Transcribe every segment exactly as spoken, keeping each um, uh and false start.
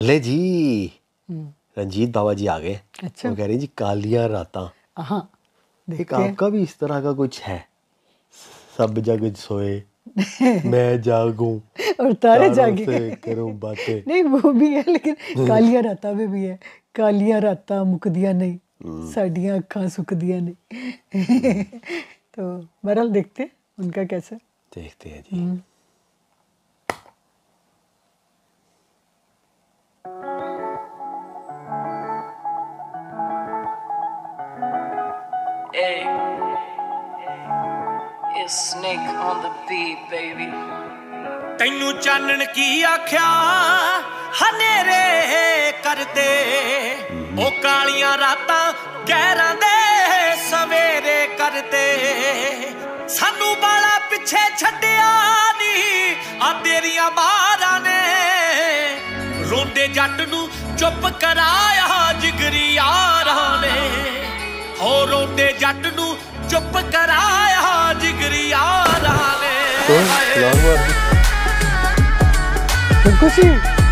ले जी रंजीत बाबा जी आ गए। अच्छा। वो कह रहे हैं जी कालियां रातां। हाँ एक आपका भी इस तरह का कुछ है, सब जग सोए मैं जागूं और तारे जागे से करूं बातें। नहीं वो भी है, लेकिन कालियां रातां में भी है, कालियां रातां मुकदियां नहीं साडियां अखां सुकदियां नहीं। तो बहरहाल देखते हैं उनका कैसा। देखते हैं जी। Hey, it's Snake on the beat, baby. ਤੈਨੂੰ ਚਾਨਣ ਕੀ ਆਖਿਆ ਹਨੇਰੇ ਕਰਦੇ, ਉਹ ਕਾਲੀਆਂ ਰਾਤਾਂ ਗਹਿਰਾਂ ਦੇ ਸਵੇਰੇ ਕਰਦੇ। ਸਾਨੂੰ ਬਾਲਾ ਪਿੱਛੇ ਛੱਡਿਆ ਨਹੀਂ ਆ ਤੇਰੀਆਂ ਬਾਰਾਂ ਨੇ, ਰੋਂਦੇ ਜੱਟ ਨੂੰ ਚੁੱਪ ਕਰਾਇਆ ਜਿਗਰੀ ਯਾਰਾਂ ਨੇ। ਹੋ ਰੋਂਦੇ ਜੱਟ ਨੂੰ ਚੁੱਪ ਕਰਾਇਆ ਜਿਗਰੀ ਯਾਰਾਂ ਨੇ। खुशी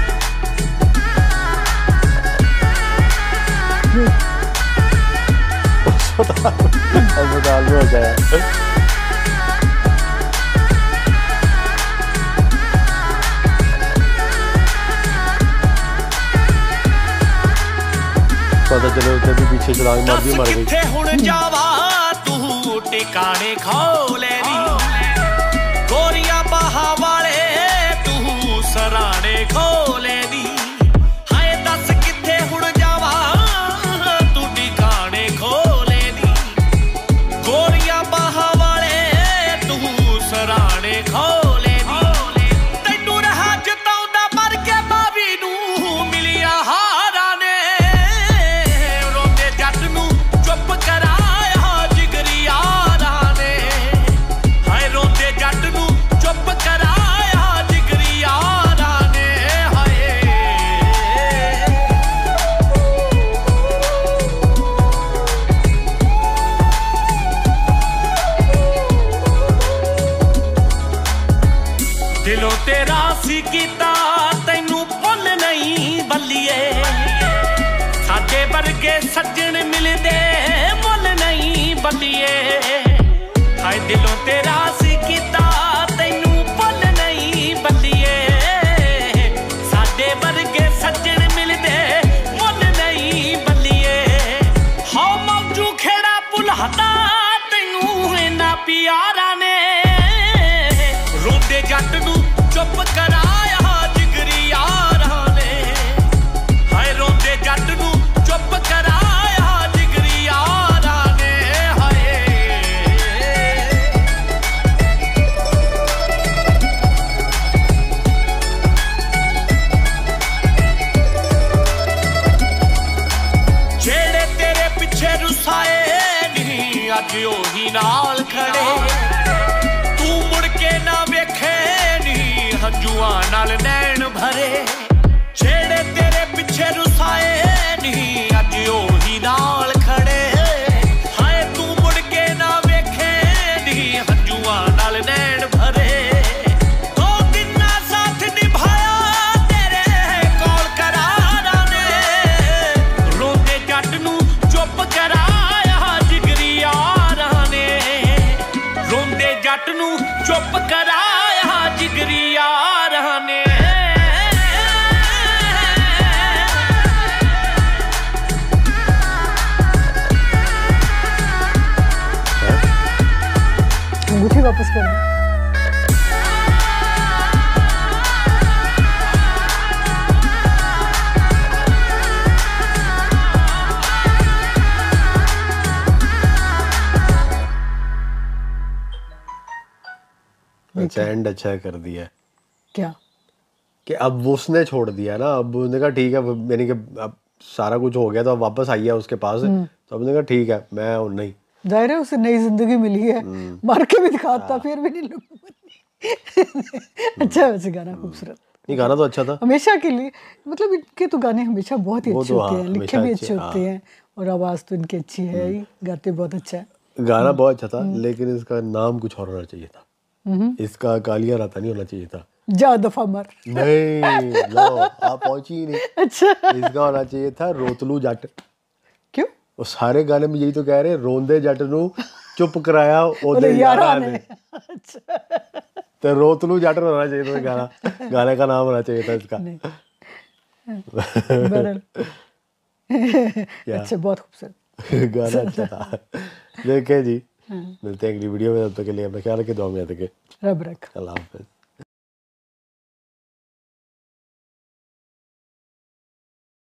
अस्पताल में हो जाए। पता चले उसने भी पीछे चलांग मार दी, मर गई। किथे हुण जावा तू टिकाने खौले दी, गोरियां बाहां वाले तू सराणे खोले दी। हाय दस किथे हुण जावा तू टिकाने खोले दी, गोरियां बाहां वाले तू सराणे खोले दी। तैनू रहा जताउंदा मर के बावी नू मिलिया हारा ने, रोंदे जट नू चुप कराया जिगरी यारा ने। हाय रोंदे जट नू चुप कराया जिगरी यारा ने। हाय दिलों तेरा सी कीता तैनू भुल नहीं बल्लिए, साडे वर्गे सज्जन मिलदे मुल नहीं बल्लिए। हाय दिलों तेरा सी कीता तैनू भुल नहीं बल्लिए, साडे वर्गे सज्जन मिलदे मुल नहीं बल्लिए। हो मौजू खेड़ा भुलाता तैनू इन्ना प्यारा ने, रोंदे जट नू चुप कराया जिगरी यारां ने। हाय रोंदे जट नू चुप कराया जिगरी यारां ने। हाय जेड़े तेरे पिछे रुसाए नहीं अज ओही नाल खड़े, तू मुड़ के ना वेखे नहीं हंजुआं नाल नैन भरे। जेड़े तेरे पिछे रुसाए नहीं अज ओही नाल खड़े, हाय तू मुड़ के ना वेखे नहीं हंजुआं नाल नैन भरे। दो दिन ना साथ निभाया तेरे कोल करारा ने, रोंदे जट नू चुप कराया जिगरी यारां ने। रोंदे जट नू चुप कराया जिगरी यारां ने। अंगूठी वापस करना। अच्छा एंड अच्छा कर दिया क्या कि अब वो उसने छोड़ दिया ना, अब उसने कहा ठीक है, मैंने कहा अब सारा कुछ हो गया तो अब वापस आई है उसके पास, तो उसने कहा ठीक है मैं हूं नहीं। जाहिर है उसे नई जिंदगी मिली है, मर के भी दिखाता फिर भी नहीं लोग। अच्छा है वैसे गाना खूबसूरत। नहीं गाना तो अच्छा था हमेशा के लिए, मतलब इनके तो गाने हमेशा बहुत ही वो अच्छे तो होते हाँ, हैं, लिखे हमेशा भी अच्छे, अच्छे होते हाँ। हैं और आवाज़ तो इनकी अच्छी है ही, गाते बहुत अच्छा है। गाना बहुत अच्छा था, लेकिन इसका नाम कुछ और होना चाहिए था। इसका कालियां रातां नहीं होना चाहिए था। जा दफा मर। नहीं, लो आप पहुंची ही नहीं। अच्छा, इसका होना चाहिए था रोतलू जट। क्यों? वो सारे गाने में यही तो कह रहे, रोंदे जट नू चुप कराया ओदे अरे यारा यारा ने। ने। अच्छा, तो रोतलू जट होना चाहिए था गाना, गाने का नाम होना चाहिए था इसका। नहीं। बहरहाल अच्छा, बहुत खूबसूरत गाना अच्छा था। देखे जी, मिलते हैं अगली वीडियो में, तब तक के लिए अपना ख्याल रखें, दुआ में याद रखें। रब रख। अल्लाह हाफिज़।